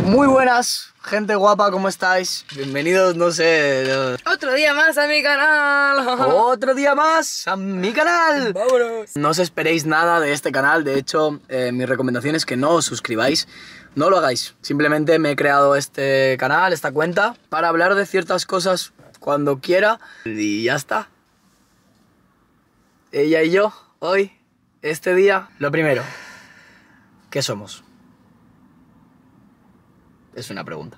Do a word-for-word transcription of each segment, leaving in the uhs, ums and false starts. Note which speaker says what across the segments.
Speaker 1: Muy buenas, gente guapa, ¿cómo estáis? Bienvenidos, no sé...
Speaker 2: Otro día más a mi canal.
Speaker 1: Otro día más a mi canal.
Speaker 2: Vámonos.
Speaker 1: No os esperéis nada de este canal. De hecho, eh, mi recomendación es que no os suscribáis. No lo hagáis. Simplemente me he creado este canal, esta cuenta, para hablar de ciertas cosas cuando quiera. Y ya está. Ella y yo, hoy, este día, lo primero, ¿qué somos? Es una pregunta.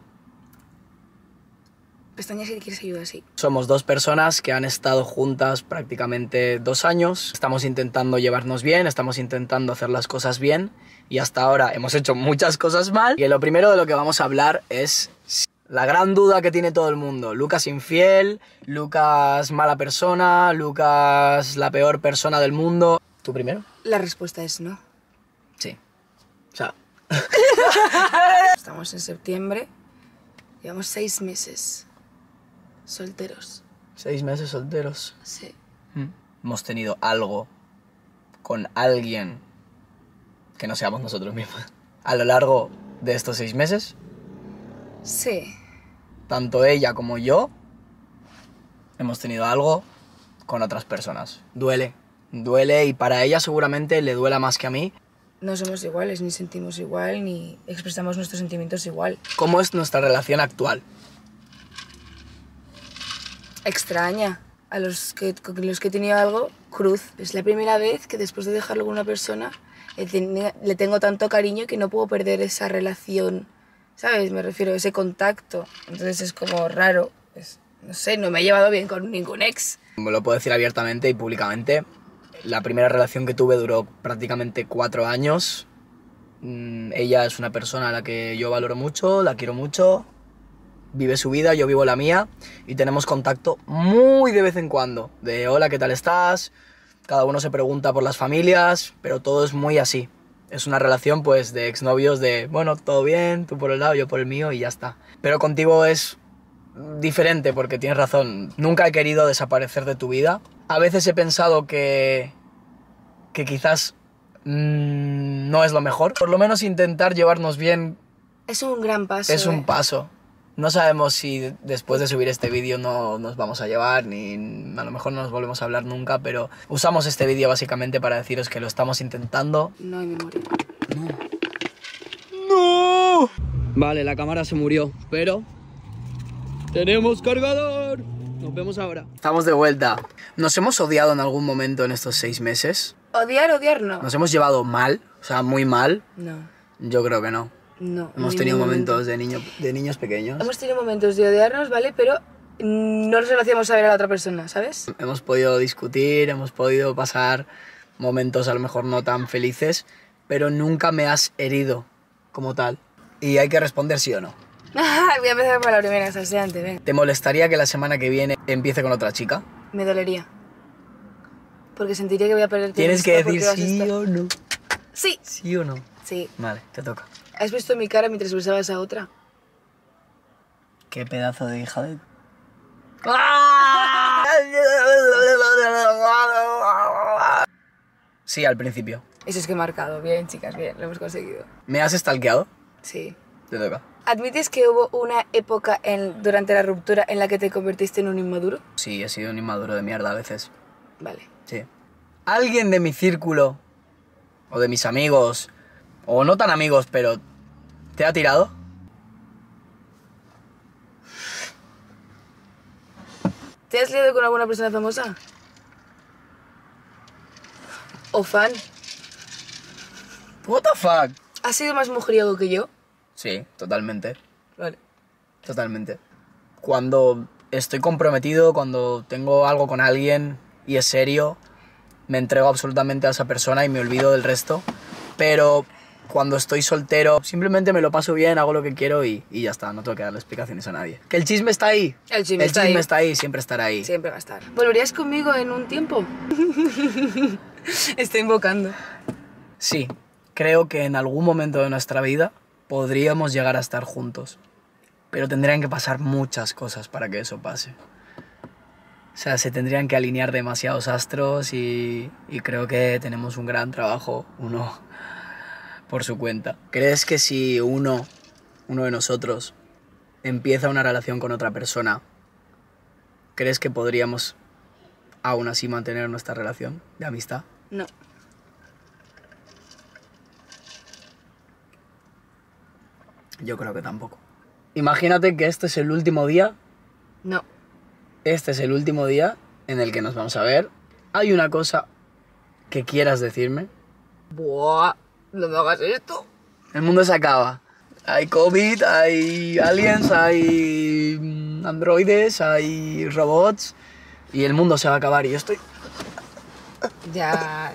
Speaker 2: Pestañas si quieres ayuda, sí.
Speaker 1: Somos dos personas que han estado juntas prácticamente dos años. Estamos intentando llevarnos bien, estamos intentando hacer las cosas bien. Y hasta ahora hemos hecho muchas cosas mal. Y lo primero de lo que vamos a hablar es la gran duda que tiene todo el mundo. Lucas infiel, Lucas mala persona, Lucas la peor persona del mundo. ¿Tú primero?
Speaker 2: La respuesta es no.
Speaker 1: Sí. O sea...
Speaker 2: Estamos en septiembre. Llevamos seis meses solteros.
Speaker 1: Seis meses solteros.
Speaker 2: Sí.
Speaker 1: Mm. Hemos tenido algo con alguien que no seamos nosotros mismos a lo largo de estos seis meses.
Speaker 2: Sí.
Speaker 1: Tanto ella como yo hemos tenido algo con otras personas. Duele, duele y para ella seguramente le duela más que a mí.
Speaker 2: No somos iguales, ni sentimos igual, ni expresamos nuestros sentimientos igual.
Speaker 1: ¿Cómo es nuestra relación actual?
Speaker 2: Extraña. A los que, con los que he tenido algo, cruz. Es la primera vez que después de dejarlo con una persona le, ten, le tengo tanto cariño que no puedo perder esa relación, ¿sabes? Me refiero a ese contacto. Entonces es como raro. Es, no sé, no me he llevado bien con ningún ex.
Speaker 1: Me lo puedo decir abiertamente y públicamente. La primera relación que tuve duró prácticamente cuatro años. Mm, ella es una persona a la que yo valoro mucho, la quiero mucho. Vive su vida, yo vivo la mía. Y tenemos contacto muy de vez en cuando. De hola, ¿qué tal estás? Cada uno se pregunta por las familias, pero todo es muy así. Es una relación pues de exnovios de, bueno, todo bien, tú por el lado, yo por el mío y ya está. Pero contigo es diferente porque tienes razón. Nunca he querido desaparecer de tu vida. A veces he pensado que, que quizás mmm, no es lo mejor. Por lo menos intentar llevarnos bien.
Speaker 2: Es un gran paso.
Speaker 1: Es un
Speaker 2: eh.
Speaker 1: paso. No sabemos si después de subir este vídeo no nos vamos a llevar, ni a lo mejor no nos volvemos a hablar nunca, pero usamos este vídeo básicamente para deciros que lo estamos intentando.
Speaker 2: No hay memoria.
Speaker 1: No. ¡No! Vale, la cámara se murió, pero... ¡tenemos cargador! Nos vemos ahora. Estamos de vuelta. ¿Nos hemos odiado en algún momento en estos seis meses?
Speaker 2: Odiar, odiar, no.
Speaker 1: ¿Nos hemos llevado mal? O sea, muy mal.
Speaker 2: No.
Speaker 1: Yo creo que no.
Speaker 2: No.
Speaker 1: Hemos tenido momentos de, niño, de niños pequeños.
Speaker 2: Hemos tenido momentos de odiarnos, ¿vale? Pero no nos lo hacíamos saber a la otra persona, ¿sabes?
Speaker 1: Hemos podido discutir, hemos podido pasar momentos a lo mejor no tan felices, pero nunca me has herido como tal. Y hay que responder sí o no.
Speaker 2: Voy a empezar por la primera, salseante, ven.
Speaker 1: ¿Te molestaría que la semana que viene empiece con otra chica?
Speaker 2: Me dolería. Porque sentiría que voy a perder tiempo.
Speaker 1: Tienes que decir sí o no.
Speaker 2: Sí.
Speaker 1: ¿Sí o no?
Speaker 2: Sí.
Speaker 1: Vale, te toca.
Speaker 2: ¿Has visto mi cara mientras besabas a otra?
Speaker 1: Qué pedazo de hija de... Sí, al principio.
Speaker 2: Eso es que he marcado. Bien, chicas, bien. Lo hemos conseguido.
Speaker 1: ¿Me has stalkeado?
Speaker 2: Sí.
Speaker 1: Te toca.
Speaker 2: ¿Admites que hubo una época en, durante la ruptura en la que te convertiste en un inmaduro?
Speaker 1: Sí, he sido un inmaduro de mierda a veces.
Speaker 2: Vale.
Speaker 1: Sí. ¿Alguien de mi círculo, o de mis amigos, o no tan amigos, pero te ha tirado?
Speaker 2: ¿Te has liado con alguna persona famosa? ¿O fan?
Speaker 1: What the fuck?
Speaker 2: ¿Has sido más mujeriego que yo?
Speaker 1: Sí, totalmente.
Speaker 2: Vale.
Speaker 1: Totalmente. Cuando estoy comprometido, cuando tengo algo con alguien y es serio, me entrego absolutamente a esa persona y me olvido del resto. Pero cuando estoy soltero, simplemente me lo paso bien, hago lo que quiero y, y ya está. No tengo que darle explicaciones a nadie. ¿Que el chisme está ahí?
Speaker 2: El chisme,
Speaker 1: el
Speaker 2: está,
Speaker 1: chisme
Speaker 2: ahí.
Speaker 1: está ahí, siempre estará ahí.
Speaker 2: Siempre va a estar. ¿Volverías conmigo en un tiempo? Estoy invocando.
Speaker 1: Sí, creo que en algún momento de nuestra vida podríamos llegar a estar juntos. Pero tendrían que pasar muchas cosas para que eso pase. O sea, se tendrían que alinear demasiados astros y, y creo que tenemos un gran trabajo, uno por su cuenta. ¿Crees que si uno uno de nosotros, empieza una relación con otra persona, ¿crees que podríamos aún así mantener nuestra relación de amistad?
Speaker 2: No.
Speaker 1: Yo creo que tampoco. Imagínate que este es el último día.
Speaker 2: No.
Speaker 1: Este es el último día en el que nos vamos a ver. ¿Hay una cosa que quieras decirme?
Speaker 2: Buah, no me hagas esto.
Speaker 1: El mundo se acaba. Hay COVID, hay aliens, hay mm, androides, hay robots. Y el mundo se va a acabar y yo estoy...
Speaker 2: Ya.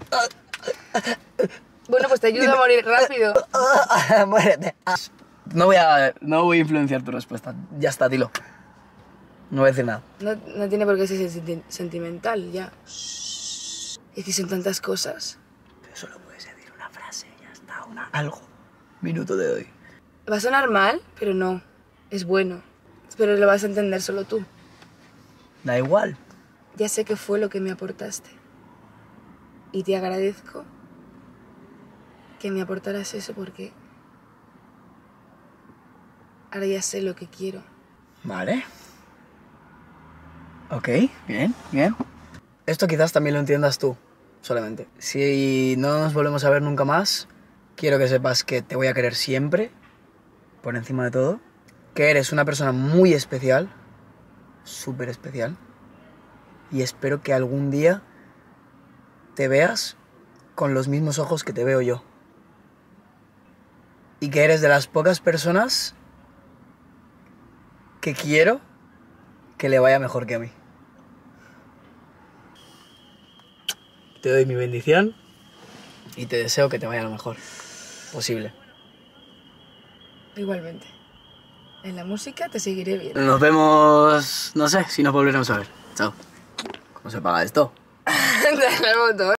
Speaker 2: Bueno, pues te ayudo a morir rápido.
Speaker 1: Muérete. No voy a, no voy a influenciar tu respuesta. Ya está, dilo. No voy a decir nada.
Speaker 2: No, no tiene por qué ser senti- sentimental, ya. Es que son tantas cosas.
Speaker 1: Pero solo puedes decir una frase, ya está, una, algo. Minuto de hoy.
Speaker 2: Va a sonar mal, pero no. Es bueno. Pero lo vas a entender solo tú.
Speaker 1: Da igual.
Speaker 2: Ya sé qué fue lo que me aportaste. Y te agradezco que me aportaras eso porque ahora ya sé lo que quiero.
Speaker 1: Vale. Ok, bien, bien. Esto quizás también lo entiendas tú, solamente. Si no nos volvemos a ver nunca más, quiero que sepas que te voy a querer siempre, por encima de todo. Que eres una persona muy especial, súper especial. Y espero que algún día te veas con los mismos ojos que te veo yo. Y que eres de las pocas personas que quiero que le vaya mejor que a mí. Te doy mi bendición y te deseo que te vaya lo mejor posible.
Speaker 2: Igualmente. En la música te seguiré viendo.
Speaker 1: Nos vemos, no sé, si nos volveremos a ver. Chao. ¿Cómo se paga esto?
Speaker 2: Dale al botón.